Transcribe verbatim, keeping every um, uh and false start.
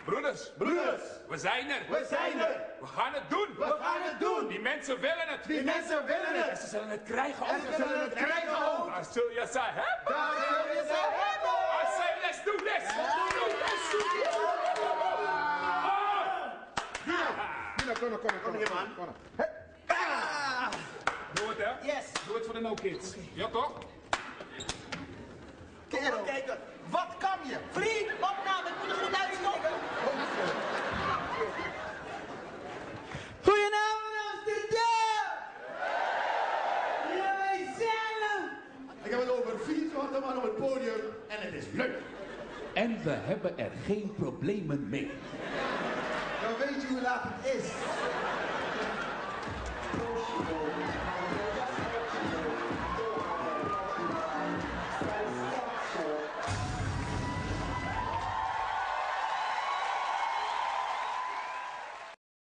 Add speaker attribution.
Speaker 1: Broeders.
Speaker 2: Broeders.
Speaker 1: We zijn er.
Speaker 2: We zijn er.
Speaker 1: We gaan het doen.
Speaker 2: We gaan het doen.
Speaker 1: Die mensen willen het.
Speaker 2: Die mensen willen
Speaker 1: En
Speaker 2: het.
Speaker 1: ze zullen het krijgen ook.
Speaker 2: En ze zullen het krijgen ook.
Speaker 1: Daar zul je ze hebben.
Speaker 2: Daar zul je ze hebben.
Speaker 1: I say let's do this. Let's do this.
Speaker 2: Nina, kom, kom, kom, kom, kom.
Speaker 1: Doe het, hè?
Speaker 3: Yes.
Speaker 1: Doe het voor de No Kids. Ja, toch?
Speaker 3: Kerel. Kijken. Wat kan je? Vriend, opname, ik moet er goed uitstoppen. Goedenavond Amsterdam! Jullie zelf!
Speaker 2: Ik heb het over vier zwarte mannen op het podium en het is leuk.
Speaker 4: En we hebben er geen problemen mee.
Speaker 2: Dan weet je hoe laat het is.